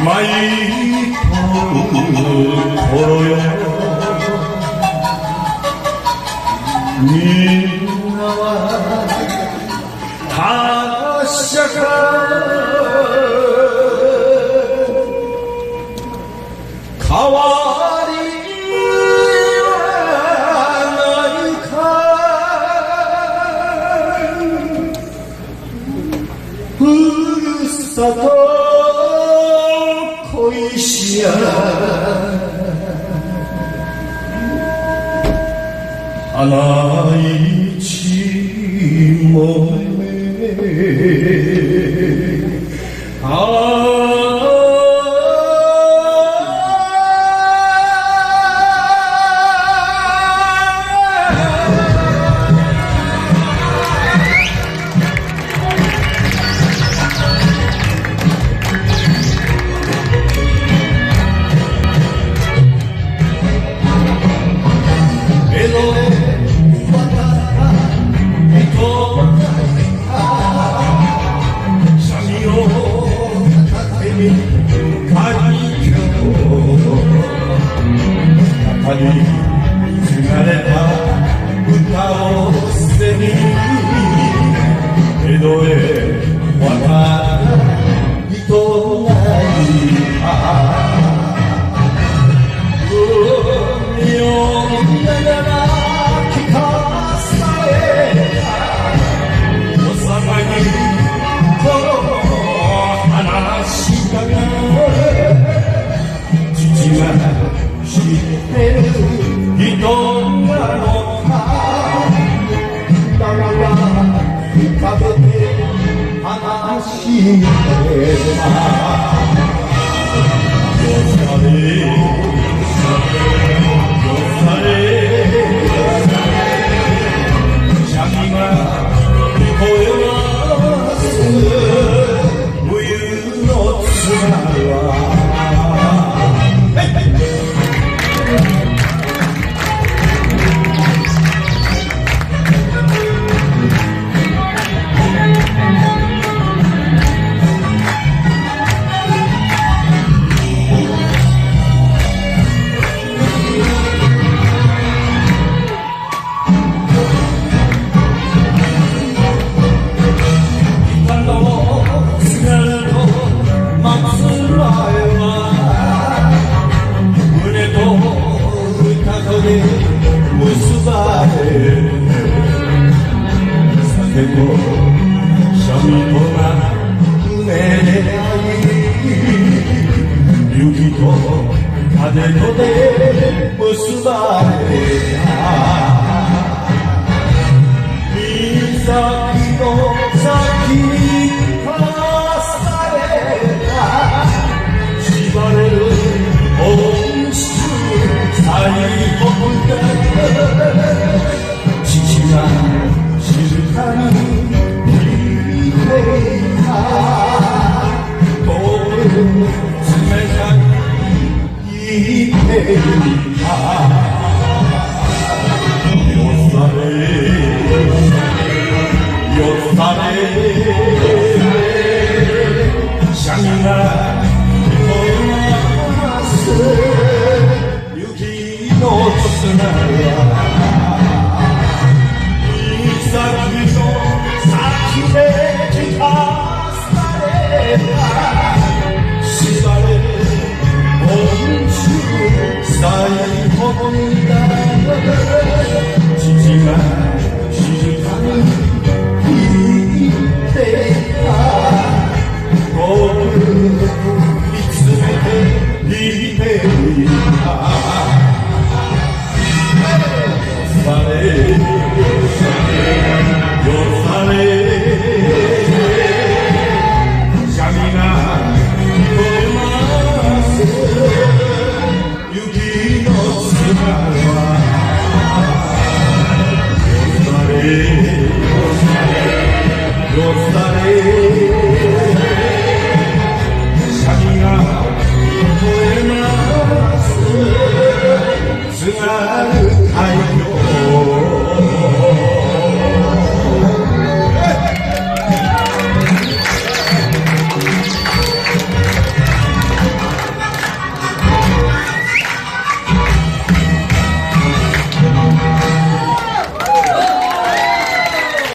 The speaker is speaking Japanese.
舞い飛ぶよみんなは達者か変わりはないかふるさと恋しや花一もめ継がれた歌を捨てに江戸へ渡った人がいた海を見ながら聞かされた幼い頃の話だが父が知ってる人なのかだから浮かべて話してたよされよされシャミが聞こえます冬の津軽は結ばれ酒とシャミとが埋め合い雪と風とで結ばれた岬の先にかされた縛れる恩師最後父が静かに聞いていた遠く冷たく言っていたよされよされシャミが聞こえますのつなが岬の先で聞かされた縛れ恩師最後にだ父が静かに聞いていた遠く見つめて見ていたよされよされシャミが聞こえます雪の砂はよされよされシャミが聞こえます津軽